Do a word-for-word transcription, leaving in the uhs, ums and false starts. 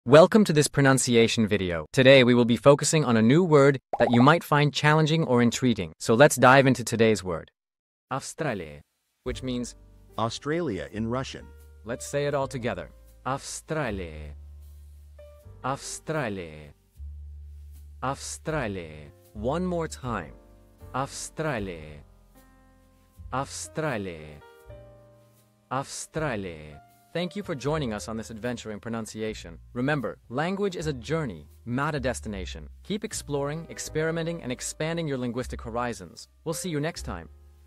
Welcome to this pronunciation video. Today we will be focusing on a new word that you might find challenging or intriguing. So let's dive into today's word. Австралия, which means Australia in Russian. Let's say it all together. Австралия. Австралия. Австралия. One more time. Австралия. Австралия. Австралия. Thank you for joining us on this adventure in pronunciation. Remember, language is a journey, not a destination. Keep exploring, experimenting, and expanding your linguistic horizons. We'll see you next time.